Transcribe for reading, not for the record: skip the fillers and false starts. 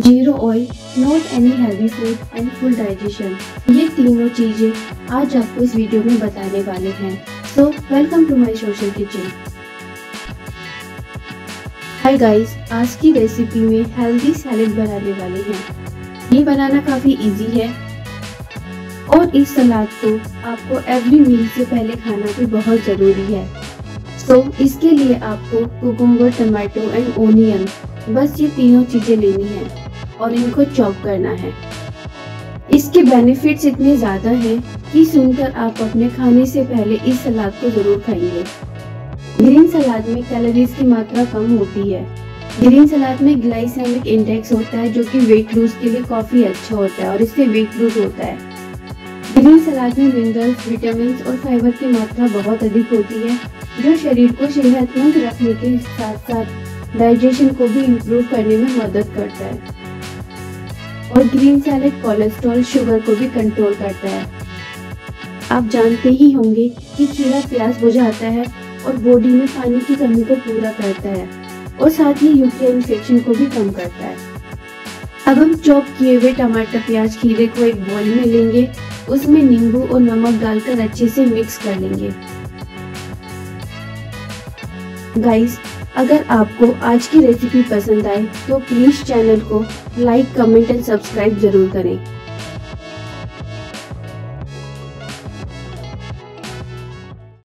Zero oil, not any healthy food and full digestion. ये तीनों चीजें आज आपको इस वीडियो में बताने वाले हैं। So welcome to my social kitchen. Hi guys, आज की रेसिपी में हेल्दी सैलेड बनाने वाले हैं। ये बनाना काफी इजी है और इस सलाद को आपको एवरी मील से पहले खाना भी बहुत जरूरी है। सो इसके लिए आपको कुकुम्बर, टमाटो एंड ओनियन, बस ये तीनों चीजें लेनी है और इनको चॉप करना है। इसके बेनिफिट्स इतने ज़्यादा हैं कि सुनकर आप अपने खाने से पहले इस सलाद को ज़रूर खाएंगे। ग्रीन सलाद में कैलोरीज की मात्रा कम होती है। ग्रीन सलाद में ग्लाइसेमिक इंडेक्स होता है जो कि वेट लूज के लिए काफ़ी अच्छा होता है और इससे वेट लूज होता है। ग्रीन सलाद में मिनरल्स, विटामिन और फाइबर की मात्रा बहुत अधिक होती है जो शरीर को सेहतमंद रखने के साथ साथ डाइजेशन को भी इम्प्रूव करने में मदद करता है। और ग्रीन सैलेड कोलेस्ट्रॉल, शुगर को भी कंट्रोल करता है। आप जानते ही होंगे कि खीरा प्यास बुझाता है और बॉडी में पानी की कमी को पूरा करता है और साथ ही यूरिन इन्फेक्शन को भी कम करता है। अब हम चॉप किए हुए टमाटर, प्याज, खीरे को एक बोल में लेंगे, उसमें नींबू और नमक डालकर अच्छे से मिक्स कर लेंगे। गाइस, अगर आपको आज की रेसिपी पसंद आए तो प्लीज चैनल को लाइक, कमेंट एंड सब्सक्राइब जरूर करें।